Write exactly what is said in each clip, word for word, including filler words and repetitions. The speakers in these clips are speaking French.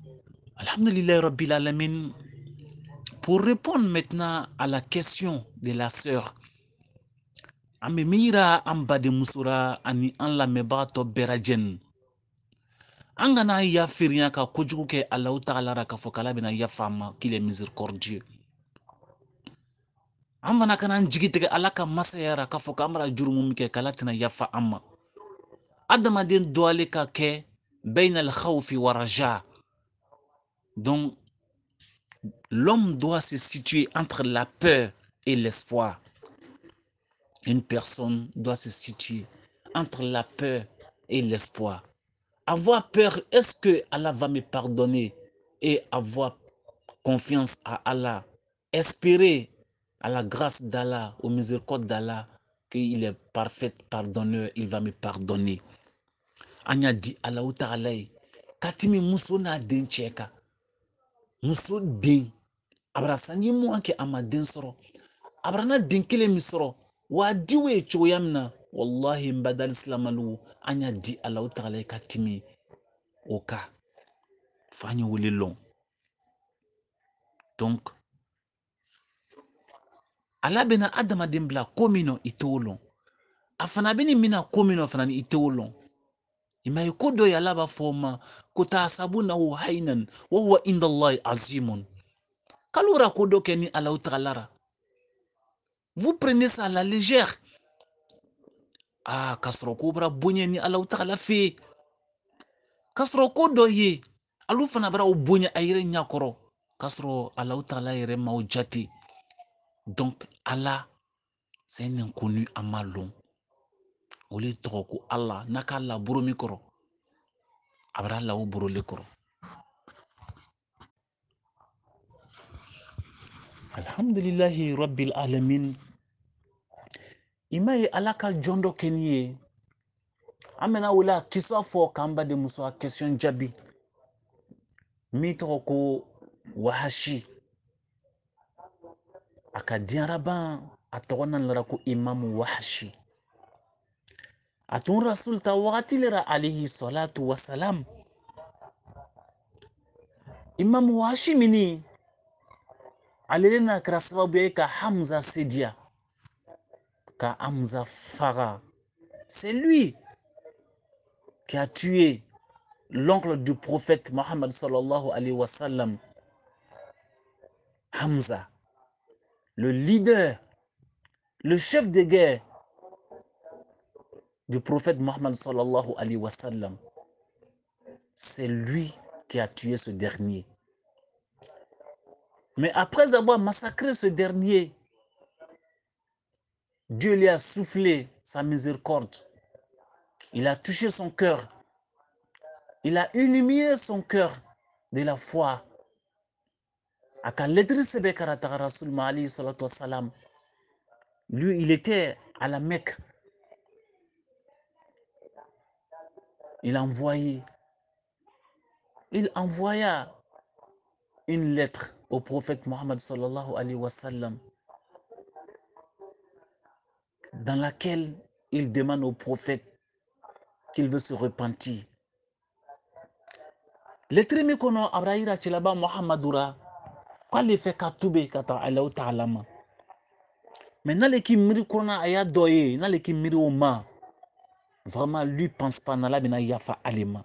Alhamdulillah Rabbil Alamin. Pour répondre maintenant à la question de la sœur, Amemira Ambade Musura ani an lamɛnbagatɔ bɛɛ lajɛlen. An kana yafiriya ka kojugu kɛ Alahu Taala la k'a fɔ k'Ala bɛna yafa an ma, qu'il est miséricordieux. An fana kana an jigi tigɛ Ala ka masaya ra k'a fɔ k'an bɛna jurumu min kɛ k'Ala tɛna yafa an ma. Adamaden dɔgɔyalen ka kɛ bayna al-khawfi wa raja. Donc, l'homme doit se situer entre la peur et l'espoir. Une personne doit se situer entre la peur et l'espoir. Avoir peur, est-ce que Allah va me pardonner? Et avoir confiance à Allah. Espérer à la grâce d'Allah, au miséricorde d'Allah, qu'il est parfait pardonneur, il va me pardonner. An y'a di Alahu Taala ye ka tɛmɛ muso n'a den cɛ kan. Muso den a bara sanji mugan kɛ a ma den sɔrɔ, a bara na den kelen min sɔrɔ wa a diw ye cogoya min na, wallahi n badali silamɛlu an y'a di Alahu Taala ye ka tɛmɛ o kan f'an ye wele lɔn. Donc Ala bɛna adamaden bila ko min na i t'o lɔn, a fana bɛ nin mina ko min na fana i t'o lɔn. I m'a ye ko dɔ ye Ala b'a fɔ o ma ko tahsabunahu haynan wa huwa inda Allahi azimun. K'ale bɛna ko dɔ kɛ ni Alahu Taala ra. Vous prenez ça à la légère. Ah, k'a sɔrɔ ko bɛra bonya ni Alahu Taala fɛ yen. K'a sɔrɔ ko dɔ ye olu fana bɛra o bonya a yɛrɛ ɲɛkɔrɔ k'a sɔrɔ Alahu Taala yɛrɛ m'aw jate. Donc Allah, c'est un inconnu an m'a lɔn. O le tɔgɔ ko Allah, n'a k'a laburu min kɔrɔ a bɛra la o buru le kɔrɔ. Alhamdulillahi Rabbil Alamin. I m'a ye Ala ka jɔn dɔ kɛ ni ye, an bɛna o la kisa fɔ k'an baden muso a question jaabi min tɔgɔ ko Wahashi. A ka diɲɛraban a tɔgɔ nanara ko Imamu Wahashi. A tun Rasul ta wagati le ra alayhi salatu wasalam. Imamu Wahashi mini ale le na kɛra sababu ye ka Hamza sediya, ka Hamza faga. C'est lui qui a tué l'oncle du prophète Mohammed sallallahu alayhi wa sallam, Hamza, le leader, le chef de guerre du prophète Mohammed sallallahu alayhi wa sallam. C'est lui qui a tué ce dernier. Mais après avoir massacré ce dernier, Dieu lui a soufflé sa miséricorde. Il a touché son cœur. Il a illuminé son cœur de la foi. Lui, il était à la Mecque. Il a envoyé, il envoya une lettre au prophète Mohammed sallallahu alayhi wa sallam dans laquelle il demande au prophète qu'il veut se repentir. Lettre mi kono abrahira chilaba Muhammadura kwale fait katube kata Allahu Ta'ala ma. Maintenant les qui miri kona aya doye, na les qui miri au ma. Vraiment lui pense pas na la bina yafa alima.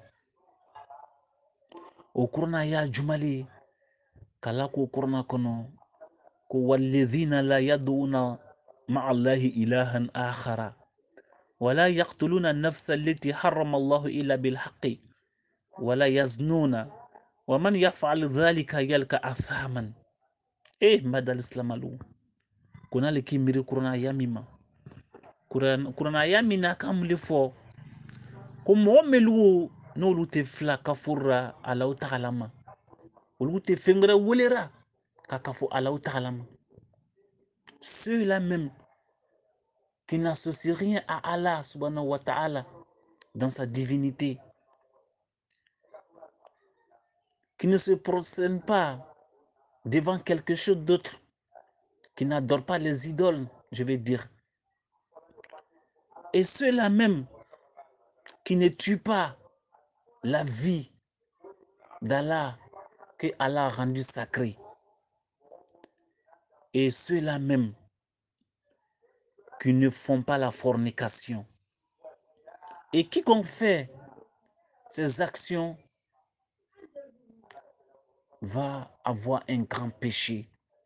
Au corona ya jumali kala ko corona kono ko walladhina la yaduna ma'a Allahi ilahan akhara ولا يقتلون النفس التي حرم الله إلا بالحق ولا يزنون ومن يفعل ذلك يلقى أثاما. إيه مدى الإسلام لو كنا لكي ميري كورونا ياميما كورونا يامينا كام لفو كم وملو نولو تفلا كفورا على تعلم ولو تفنغرا ولرا ككفو على تعلم. Ceux-là même qui n'associent rien à Allah subhanahu wa ta'ala dans sa divinité, qui ne se prosternent pas devant quelque chose d'autre, qui n'adorent pas les idoles, je vais dire. Et ceux-là même qui ne tuent pas la vie d'Allah que Allah a rendu sacré. Et ceux-là même qui ne font pas la fornication. Et quiconque fait ces actions va avoir un grand péché.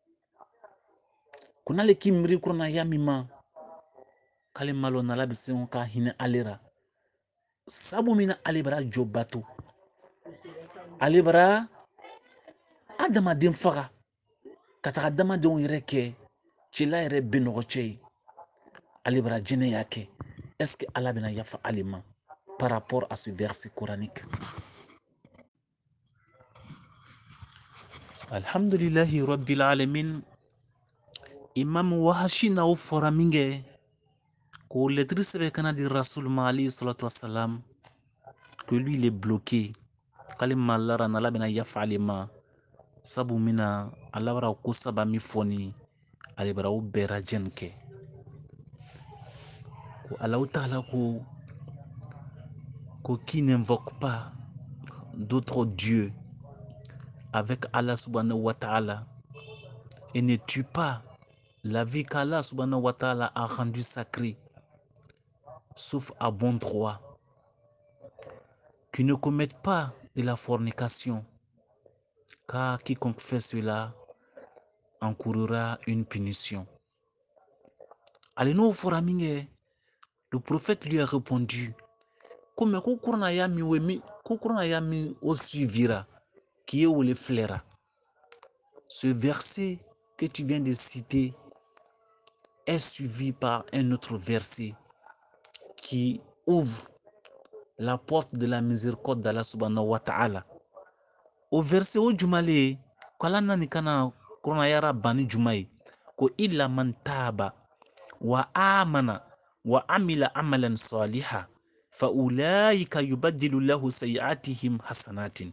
Kunale kimri kuna yamima kale malo nala bisengo ka hine alera. Sabu mina alebra jobato. Alebra adamaden faga. Kataka adamaden yɛrɛ kɛ cila yɛrɛ benogo cɛ. Alebra jene yake. Est-ce que Allah bena yafa alima par rapport à ce verset coranique? Alhamdulillahi rabbil alamin. Imam Wahashi na o fora minge ko lettre sebe kana di Rasul ma alayhi salatu wassalam que lui il est bloqué. Kali malara na labena yafa alima sabu mina alabara ko saba mi foni alibara o bera jenke. Ko Allah ta'ala ko ko qui n'invoque pas d'autres dieux avec Allah subhanahu wa ta'ala et ne tue pas la vie qu'Allah subhanahu wa ta'ala a rendue sacrée, sauf à bon droit, qui ne commettent pas de la fornication, car quiconque fait cela encourra une punition. Aleno foraminge, le prophète lui a répondu, comme kukurna yami wemi, kukurna yami o suivira, qui est où les flaira. Ce verset que tu viens de citer est suivi par un autre verset qui ouvre la porte de la miséricorde d'Allah subhanahu wa ta'ala. Au verset au jumale, kala nani kana korona yara bani jumai, ko illa man taba wa amana wa amila amalan saliha fa ulaika yubaddilu lahu sayiatihim hasanatin.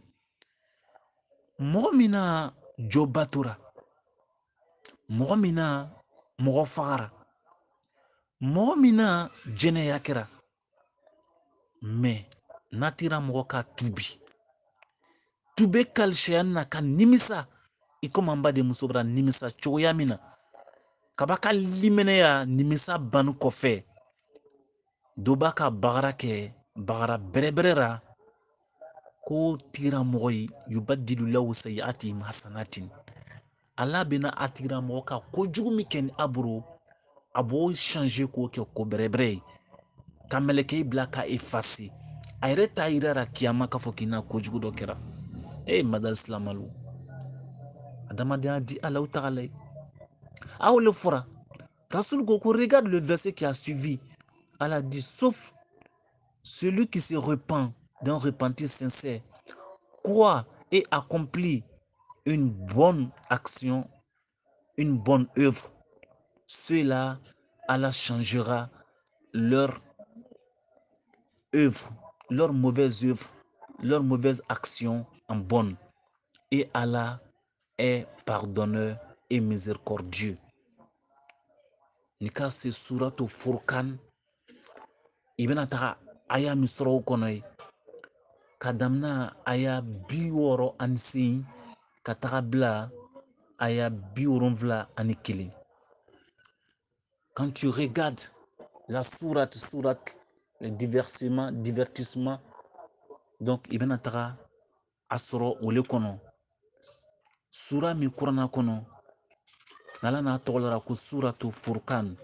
Mɔgɔ jo batura, mɔgɔ mina mɔgɔ fagara, mɔgɔ mina jɛnɛya kɛra, mais natira mɔgɔ ka tubi tube kalsheya na ka nimisa i komi an baden muso bara nimisa cogoya min na kaba ka liminɛya nimisa banu kɔfɛ dɔ b'a ka bagara kɛ bagara bɛrɛbɛrɛ ra ko tira mɔgɔ ye yubadilu lahu sayiatihim hasanatin. Allah bena a tira mɔgɔ ka kojugu min kɛ ni a bolo a b'o changer k'o kɛ ko bɛrɛbɛrɛ ye ka mɛlɛkɛ bila ka effacer a yɛrɛ t'a yira ra kiyama k'a fɔ k'i na kojugu dɔ kɛra. Eh madal silamalu adamaden a di Allah ta'ala ye aw le fɔra Rasul ko ko regarde le verset qui a suivi. Allah dit sauf celui qui se repent d'un repentir sincère, croit et accomplit une bonne action, une bonne œuvre, ceux-là, Allah changera leur œuvre, leur mauvaise œuvre, leur mauvaise action en bonne. Et Allah est pardonneur et miséricordieux. Nika se suratu Furqan ibena taga aya misro kono kadamna aya bi woro ansi ka taga bila aya bi wolonwula ani kelen. Quand tu regardes la sourate, sourate, le divertissement, divertissement, donc ibena taga asoro ole kono sura mi kurana kono nala na togolara ko suratu Furqan.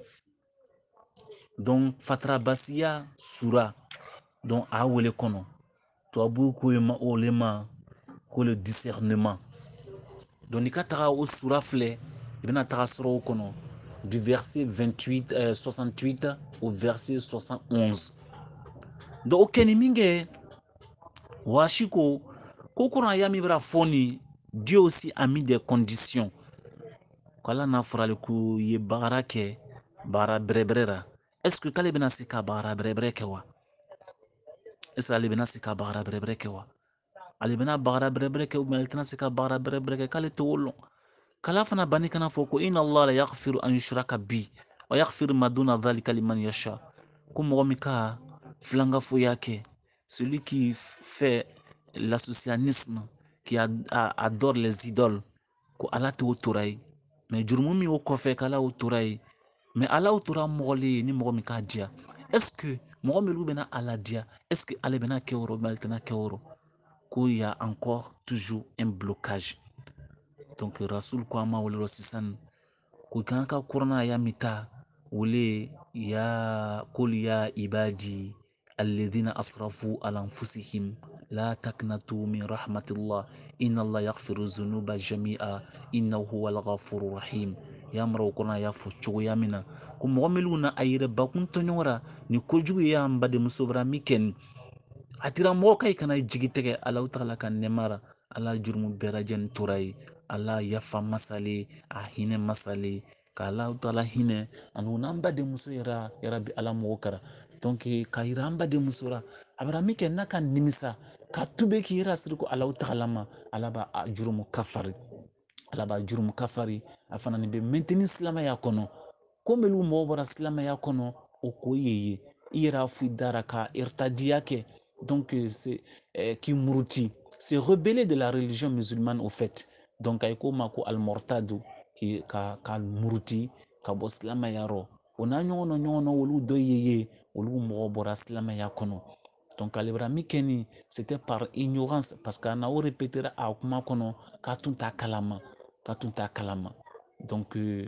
Donc fatra basiya sura donc a wele kono to abu ko ma olema ko le discernement. Donc ni ka taga o sura filɛ i bena taga sɔrɔ o kono du verset vingt-huit, euh, soixante-huit au verset soixante et onze. Donc o kɛni min kɛ Wahashi ko ko kuran ya min bɛra fɔ ni Dieu aussi a mis des conditions k'Ala n'a fɔrali ko ye bagara kɛ bagara bɛrɛbɛrɛ ra. Est-ce que k'ale bena se ka bagara bɛrɛbɛrɛ kɛ wa? Est-ce que ale bena se ka bagara bɛrɛbɛrɛ kɛ wa? Ale bena bagara bɛrɛbɛrɛ kɛ ou bien ale tɛna se ka bagara bɛrɛbɛrɛ kɛ k'ale tɛ o lɔn. Kala fana bani kana fɔ ko inna Allah la yaghfiru an yushraka bi wa yaghfiru ma duna dhalika liman yasha. Ko mɔgɔ min ka filanga foya kɛ, celui qui fait l'associationnisme, qui ad a adore les idoles ko Ala t'o tora ye mais jurumu min y'o kɔfɛ k'Ala y'o tora ye mais Ala y'o tora mɔgɔ le ye ni mɔgɔ min k'a diya est-ce que mɔgɔ min olu bɛna Ala diya est-ce que ale bɛna kɛ o rɔ mais ale tɛna kɛ o rɔ ko y a encore toujours un blocage donc rasul ko an ma wele rɔ sisan ko kan ka kuranna y'a min ta wele ya qul ya ibadi alladhina asrafu ala anfusihim la taqnatu min rahmatillah inna allah yaghfiru dhunuba jami'a innahu huwal ghafurur rahim ya mara o kuranna y'a fɔ cogoya min na ko mɔgɔ minnu na a yɛrɛ bakun tɔɲɔgɔnra ni kojugu ye an badenmuso bara min kɛ nin a tira mɔgɔ ka i kana jigi tigɛ Alahu Taala ka nɛɛma ra Ala jurumu bɛɛ lajɛlen tora ye Ala yafa masale a hinɛ masale ka Alahu Taala hinɛ ani o n'an badenmuso yɛrɛ yarabi Ala mɔgɔ kɛra donc ka yira an badenmuso ra a bara min kɛ n'a ka nimisa ka tube k'i yɛrɛ siri ko Alahu Taala ma Ala b'a a jurumu kafari Ala b'a jurumu kafari a fana nin bɛ maintenir silamɛya kɔnɔ ko min n'u mɔgɔ bɔra silamɛya kɔnɔ o ko ye ye i yɛrɛ y'a fɔ i dara ka irtadiya kɛ donc c'est euh, k'i muruti c'est rebeller de la religion musulmane au fait donc a ye ko ma ko almortadu k'i ka ka muruti ka bɔ silamɛya rɔ o n'a ɲɔgɔnna ɲɔgɔnna olu dɔ ye ye olu mɔgɔ bɔra silamɛya kɔnɔ donc ale bara min kɛ nin c'était par ignorance parce que a na o répétera a kuma kɔnɔ k'a tun t'a kalama k'a tun t'a kalama donc euh,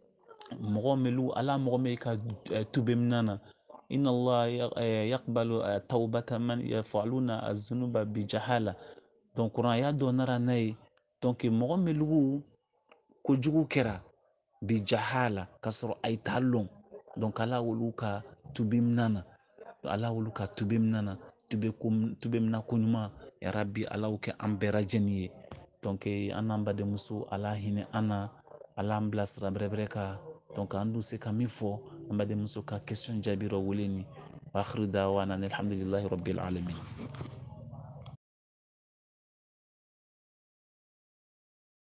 mɔgɔ min Ala mɔgɔ min ka uh, tube mina na inna Allah yaqbalu uh, tawbata man yaf'aluna az-zunuba bi jahala donc kuran y'a dɔ nara n'a ye donc mɔgɔ min lugu kojugu kɛra bi jahala k'a sɔrɔ a t'a lɔn donc Ala olu ka tube mina na Ala olu ka tube mina na tube ko tube mina ko ɲuman yarabi Ala y'o kɛ an bɛɛ lajɛlen ye donc an n'an badenmuso Ala hinɛ an na Ala an bilasira bɛrɛbɛrɛ ka donc an dun se ka min fɔ an badenmuso ka question jaabira wele ni wa akhiru da'wana alhamdulillahi rabbil alamin